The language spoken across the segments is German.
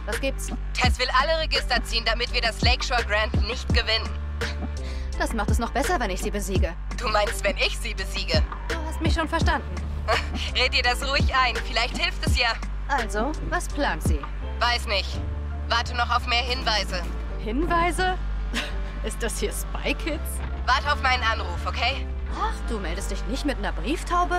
Was gibt's? Tess will alle Register ziehen, damit wir das Lakeshore Grand nicht gewinnen. Das macht es noch besser, wenn ich sie besiege. Du meinst, wenn ich sie besiege? Du hast mich schon verstanden. Red dir das ruhig ein. Vielleicht hilft es ja. Also, was plant sie? Weiß nicht. Warte noch auf mehr Hinweise. Hinweise? Ist das hier Spy Kids? Warte auf meinen Anruf, okay? Ach, du meldest dich nicht mit einer Brieftaube?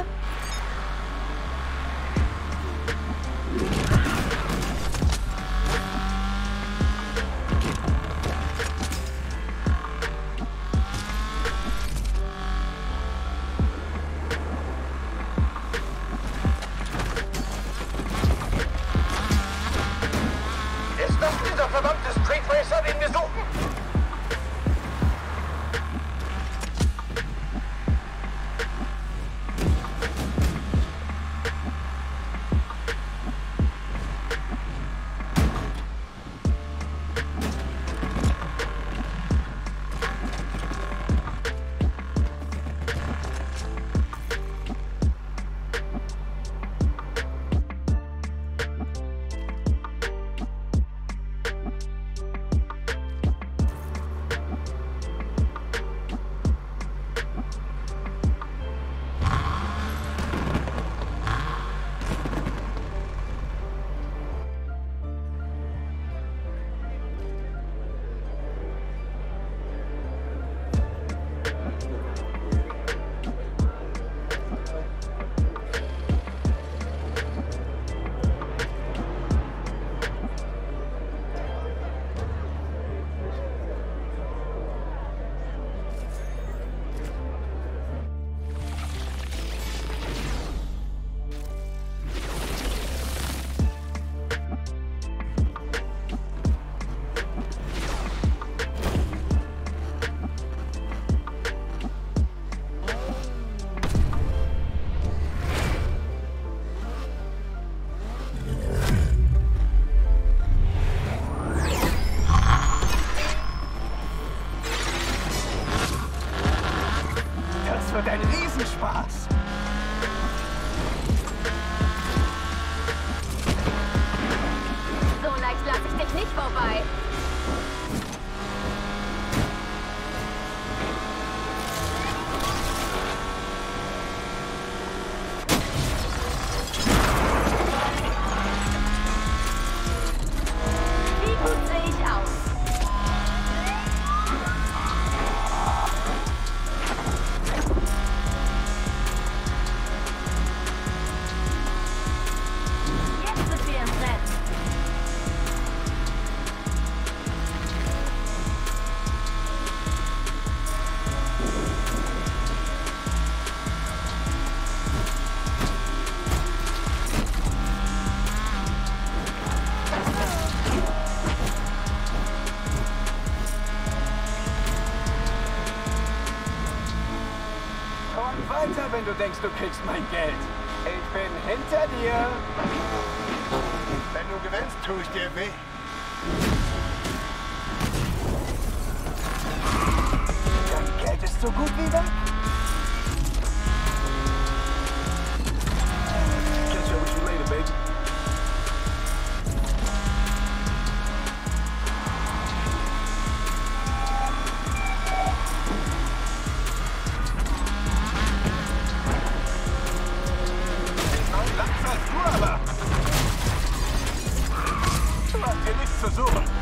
Ist das dieser verdammte Street Racer, den wir suchen? Das wird ein Riesenspaß. So leicht lasse ich dich nicht vorbei. Wie gut sehe ich aus? Jetzt sind wir im Rennen. Komm weiter, wenn du denkst, du kriegst mein Geld. Ich bin hinter dir. Wenn du gewinnst, tue ich dir weh. Dein Geld ist so gut wie weg. Catch up with you later, baby. Langsamer als du aber. Du hast hier nichts zu suchen.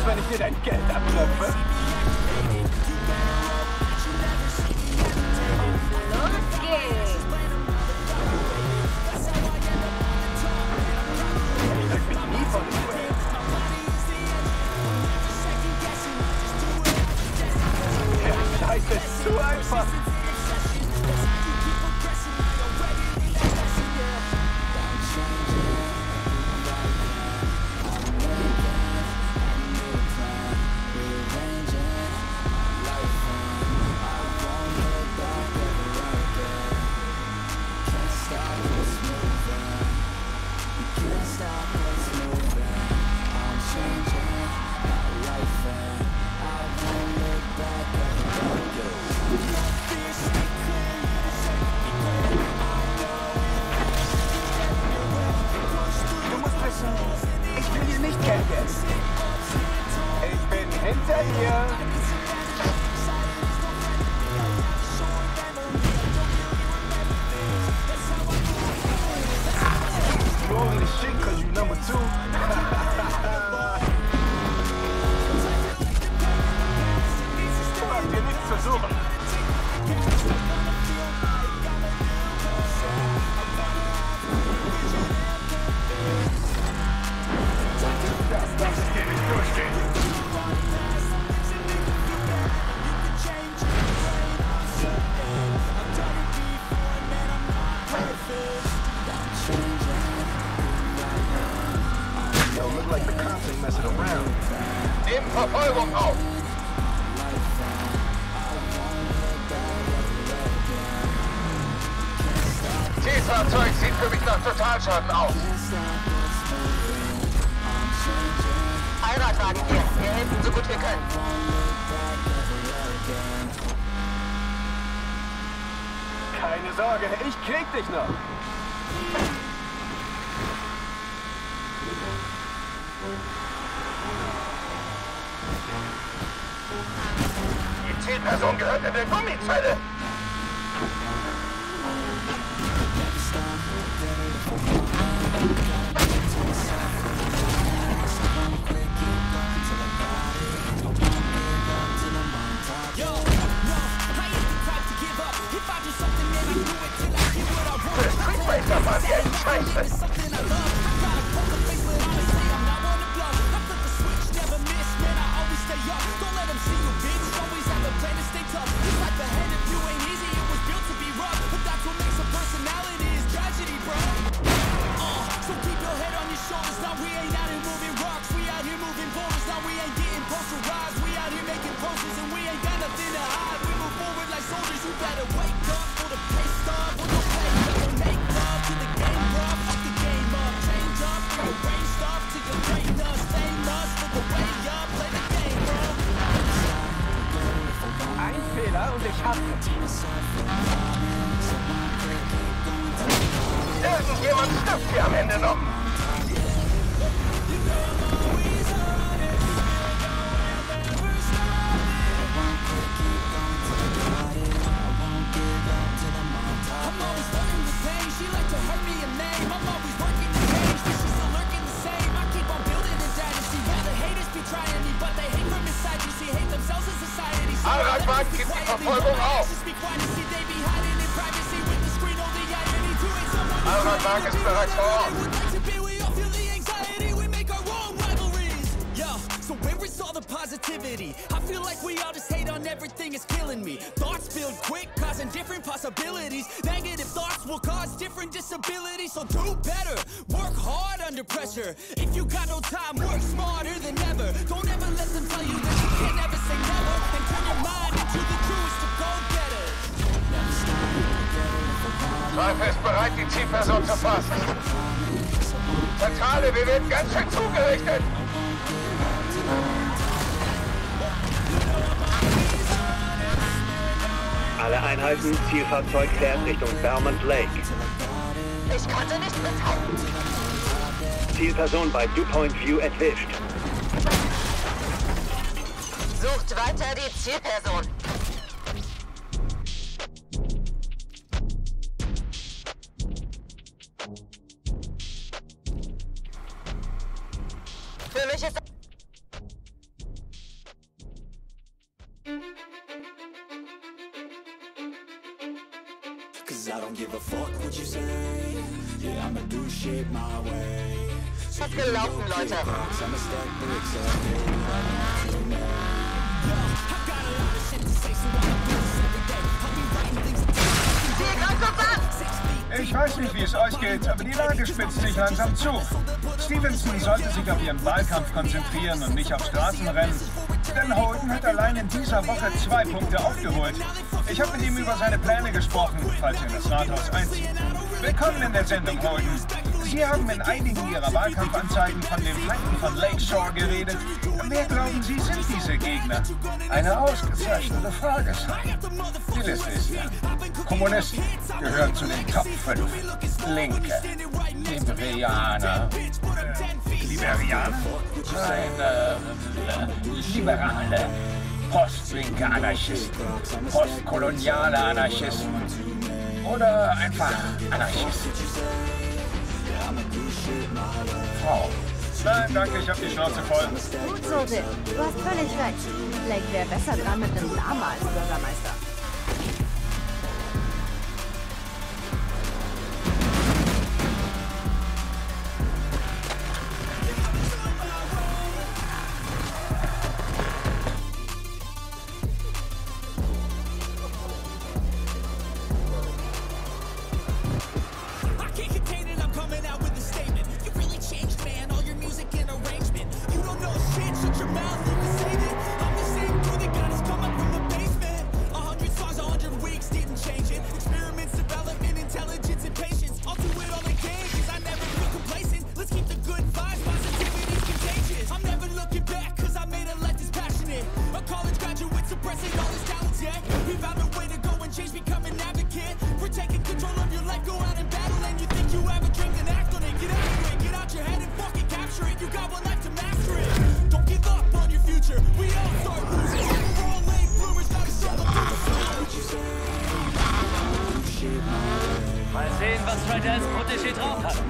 aus, wenn ich dir dein Geld abknöpfe? Los geht's! Ich drück mich nie von dem Welt. Der Scheiß ist zu einfach. Ich will hier nicht campen. Ich bin hinter dir. You only shit cause you number 2. Du hast hier nichts zu suchen. Das lass ich dir nicht durchgehen. Yo, look like the cops ain't messing around. Nehmen Verfolgung auf! Zielfahrzeug sieht für mich nach Totalschaden aus. Heiratwagen hier. Wir helfen so gut wir können. Keine Sorge, ich krieg dich noch. Die Zielperson gehört in der Gummizelle. Das Streetfighter war die echt scheiße. Ein Fehler und ich hab Irgendjemand stirbt hier am Ende noch. Allradwagen gibt die Verfolgung auf. Allradwagen ist bereits vor Ort. So where is all the positivity? I feel like we all just hate on everything, it's killing me. Thoughts build quick, causing different possibilities. Negative thoughts will cause different disabilities. So do better, work hard under pressure. If you got no time, work smarter than ever. Don't ever let them tell you that you can never say never. And turn your mind into the truest of go-getters. Streife ist bereit, die Zielperson zu fassen. Zentrale, wir werden ganz schön zugerichtet. Alle Einheiten, Zielfahrzeug fährt Richtung Vermont Lake. Ich konnte nicht mithalten. Zielperson bei DuPont View erwischt. Sucht weiter die Zielperson. Für mich ist... Was gelaufen, Leute? Ich weiß nicht, wie es euch geht, aber die Lage spitzt sich langsam zu. Stevenson sollte sich auf ihren Wahlkampf konzentrieren und nicht aufs Straßenrennen. Denn Holden hat allein in dieser Woche 2 Punkte aufgeholt. Ich habe mit ihm über seine Pläne gesprochen, falls er in das Rathaus einzieht. Willkommen in der Sendung, Holden. Sie haben in einigen Ihrer Wahlkampfanzeigen von den Feinden von Lakeshore geredet. Wer glauben Sie, sind diese Gegner? Eine ausgezeichnete Frage, Sir. Die Liste ist lang. Kommunisten gehören zu den Top 5. Linke, Liberianer. Liberianer? Nein, Liberale. Postlinke Anarchisten. Postkoloniale Anarchisten. Oder einfach Anarchisten. Frau. Nein, danke, ich hab die Schnauze voll. Gut so, Dick. Du hast völlig recht. Blake wäre besser dran mit einem Lama als Bürgermeister. Mal sehen, was Ryder als Protégé drauf hat.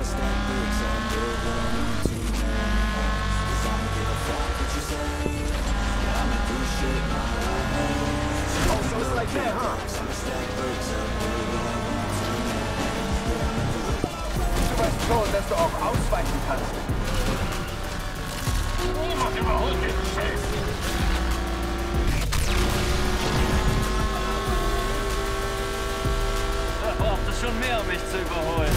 Du weißt schon, dass du auch ausweichen kannst. Niemand überholt den Chef. Da braucht es schon mehr, um mich zu überholen.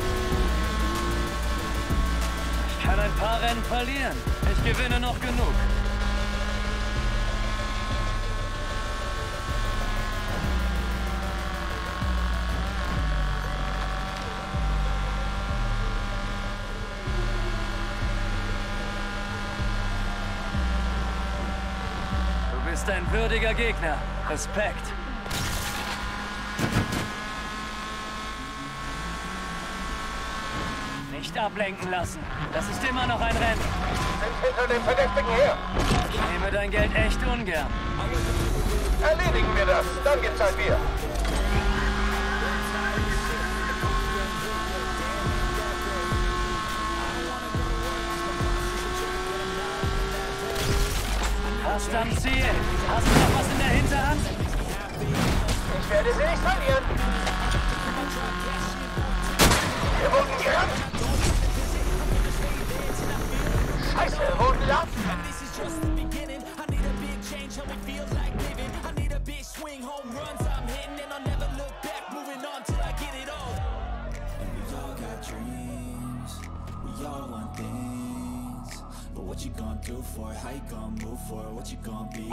Ich kann ein paar Rennen verlieren. Ich gewinne noch genug. Du bist ein würdiger Gegner. Respekt. Nicht ablenken lassen. Das ist immer noch ein Rennen. Sind hinter dem Verdächtigen her. Ich nehme dein Geld echt ungern. Erledigen wir das. Dann gibt's ein Bier. Fast am Ziel. Hast du noch was in der Hinterhand? Ich werde sie nicht verlieren. Wir wurden gerammt. Scheiße, wir wurden laut. But what you gonna do for it? How you gonna move for it? What you gonna be?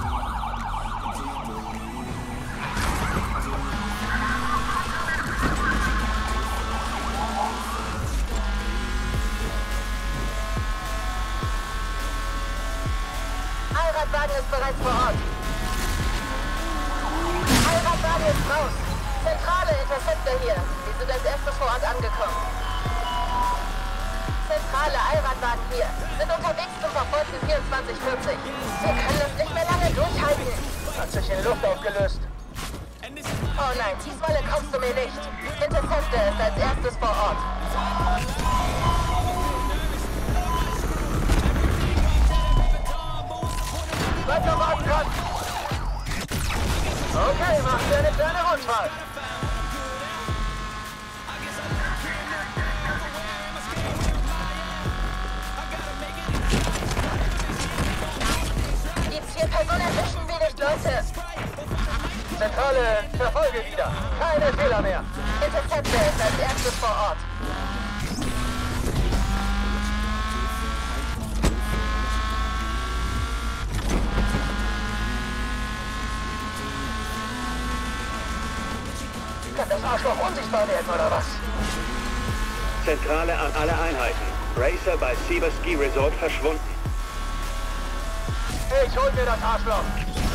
Heiratwagen ist bereits vor Ort. Heiratwagen ist raus. Zentrale Interceptor hier. Sie sind als erstes vor Ort angekommen. Zentrale Allradwagen hier. Sind unterwegs zum verfolgten 2440. Wir können das nicht mehr lange durchhalten. Hat sich in Luft aufgelöst. Oh nein, diesmal entkommst du mir nicht. Interceptor ist als erstes vor Ort. Bleib noch warten kann. Okay, machen wir eine kleine Rundfahrt. Bitte! Zentrale, verfolge wieder. Keine Fehler mehr. Interceptor ist als erstes vor Ort. Kann das Arschloch unsichtbar werden, oder was? Zentrale an alle Einheiten. Racer bei Seaver Ski Resort verschwunden. Ich hol mir das Arschloch.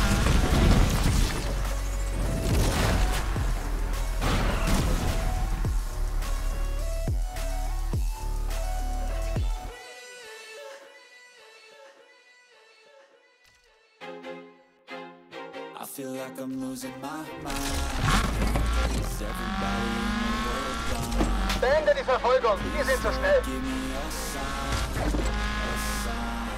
I feel like I'm losing my mind. Is everybody in the world blind? Beende die Verfolgung. Die sind zu schnell. Give me a sign, a sign.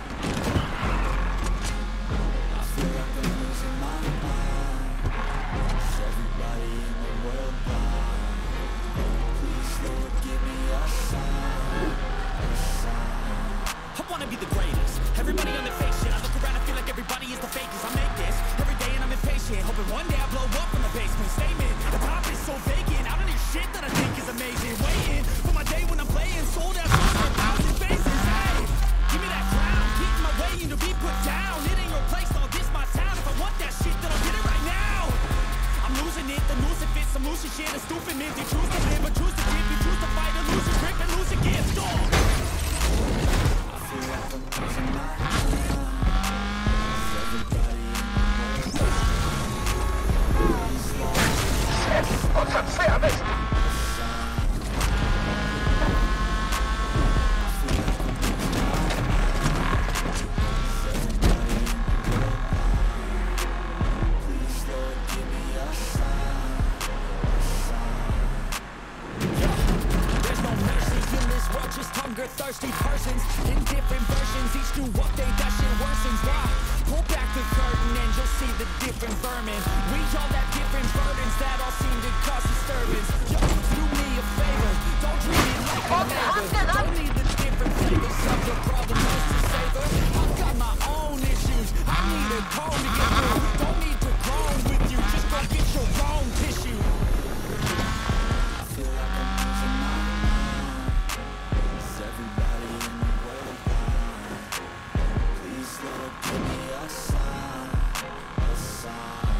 I feel like I'm losing my mind. Is everybody in the world blind? Please, Lord, give me a sign, a sign. I wanna be the greatest. Everybody on their face shit. I look around and feel like everybody is the fakest. I make this every day and I'm impatient. Hoping one day I blow up from the basement. Statement, the top is so vacant. I don't hear shit that I think is amazing. Waiting for my day when I'm playing sold out songs for 1,000 faces. Hey, give me that crown, get in my way and to be put down. It ain't your place, I'll diss my town. If I want that shit, then I'll get it right now. I'm losing it, the noose it fits. I'm losing shit, a stupid man. They choose to live, but choose to give. You choose to fight or lose your grip and lose your gift. I feel like I'm losing my mind. Is everybody in the world? Und verzerrt! Thirsty persons in different versions, each new update that shit worsens. Why? Pull back the curtain and you'll see the different vermin. We all have different burdens that all seem to cause disturbance. Yo, do me a favor, don't treat it like a neighbor. Don't need the different flavors of your problem just to savor. I've got my own issues, I need a comb to get through. Don't need to groan with you, just go get your own tissue. I feel like I'm losing my mind. Is everybody in the world blind? Please, Lord, give me a sign, a sign.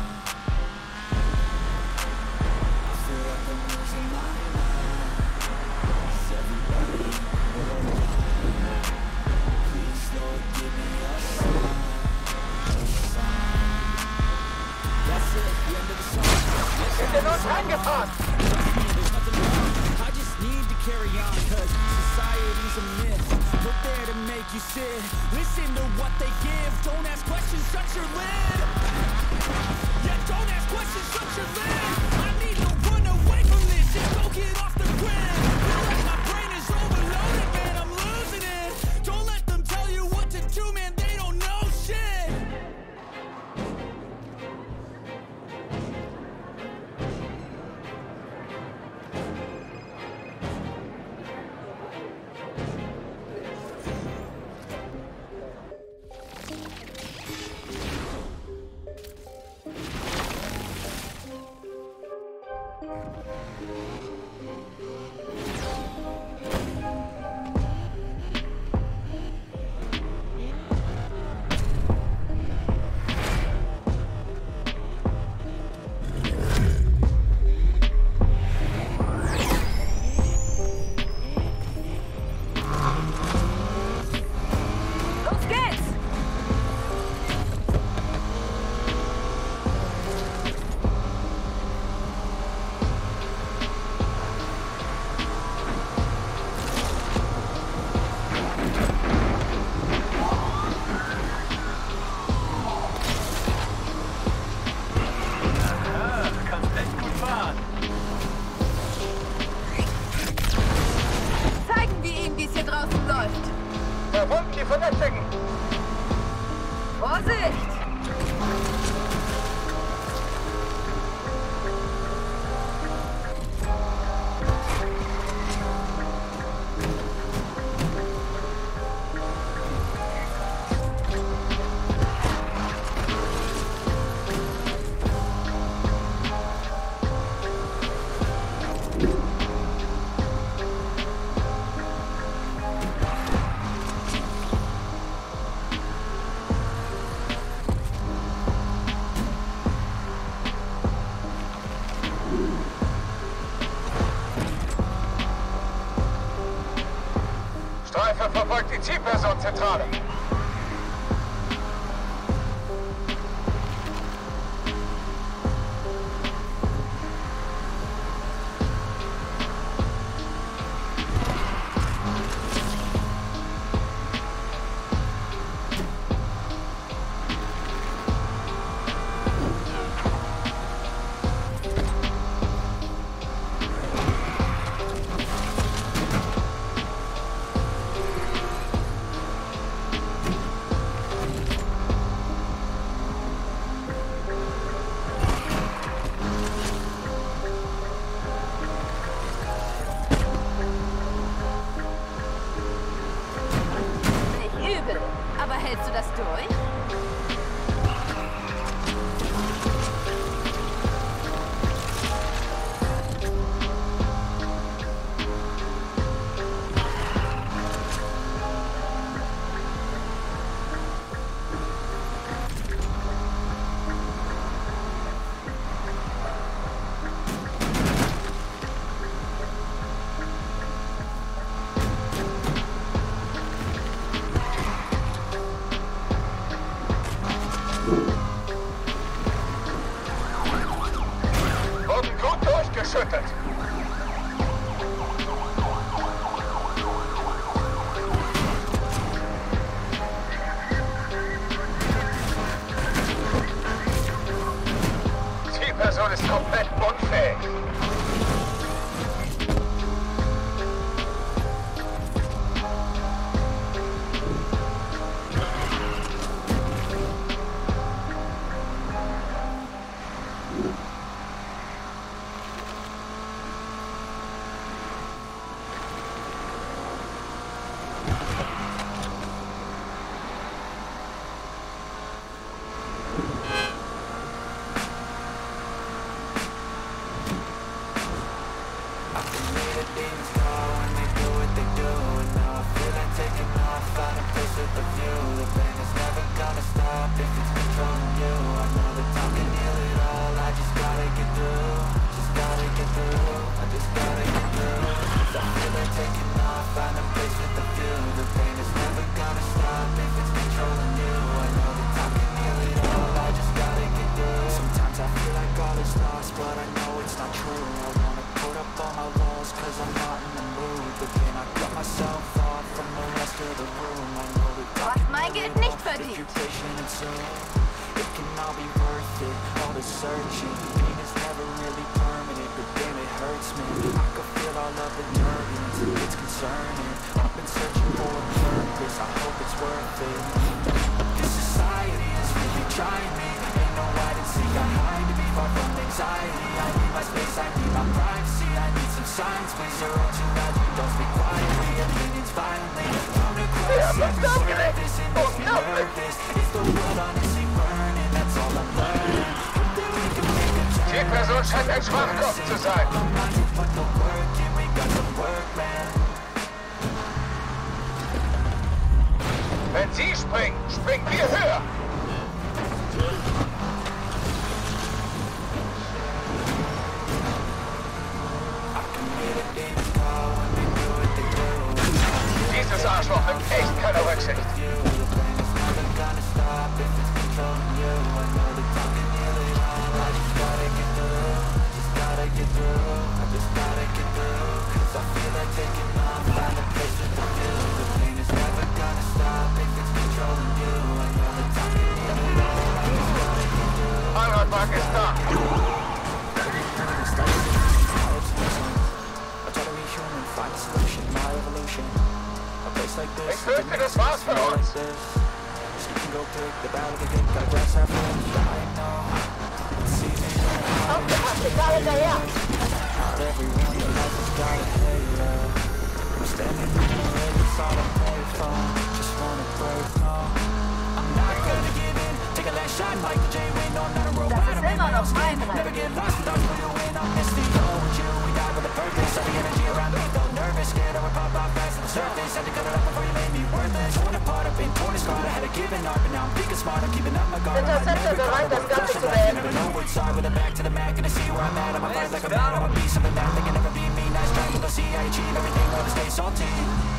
I feel like I'm losing my mind. Is everybody in the world blind? Please, Lord, give me a sign, a sign. That's it, the end of the song. Ist der Not reingefahren? There's nothing wrong, I just need to carry on, cause society's a myth. Put there to make you sit. Listen to what they give. Don't ask questions, shut your lid. Yeah, don't ask questions, shut your lid. I need to run away from this. Just go get off the grid. Feel like my brain is overloaded, man. I'm losing it. Don't let them tell you what to do, man. They don't know shit. Los geht's! Kannst echt gut fahren. Zeigen wir ihm, wie es hier draußen läuft. Verfolgt die Verdächtigen! Vorsicht! Zielperson Zentrale. Aber hältst du das durch? Wurden gut durchgeschüttelt. Zielperson ist komplett unfähig. Mein Geld nicht verdient. Wir haben uns aufgeregt. Unglaublich. Zielperson scheint ein Schwachkopf zu sein. Wenn Sie springen, springen wir höher. Dieses Arschloch nimmt echt keine Rücksicht. Heimatmark ist da. Ich fürchte, das war's für uns. Aufgepasst, ich war hinterher. Das ist immer noch mein Rennen. Interceptor bereit, das Ganze zu beenden. Let's go!